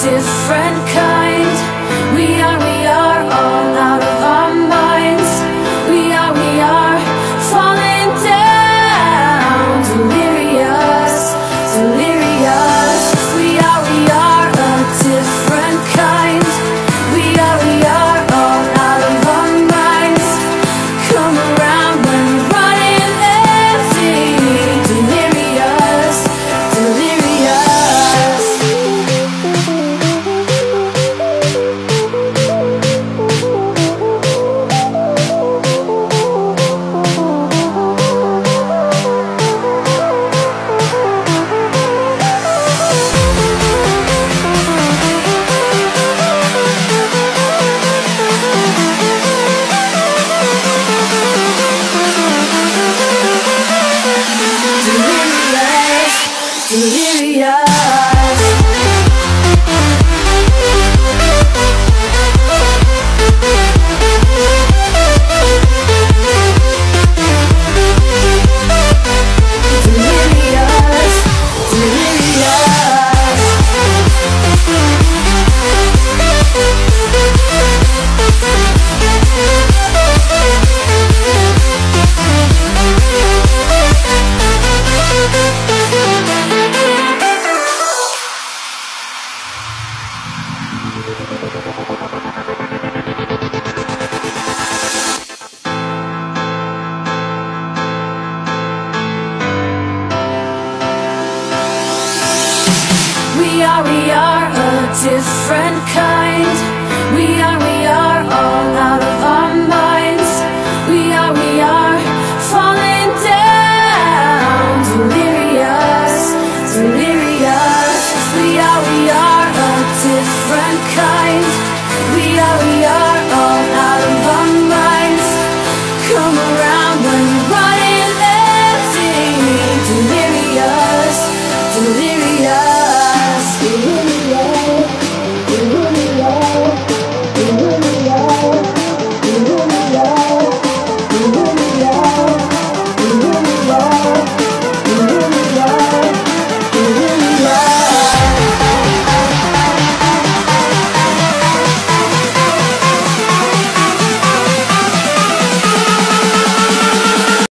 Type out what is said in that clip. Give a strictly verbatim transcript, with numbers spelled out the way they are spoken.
different kind. We are, we are all out of our minds. We are, we are falling down, delirious, delirious. We are, we are a different kind. We are, we are all out of our minds. Come around when we're running empty, delirious, delirious. We are, we are a different kind. We are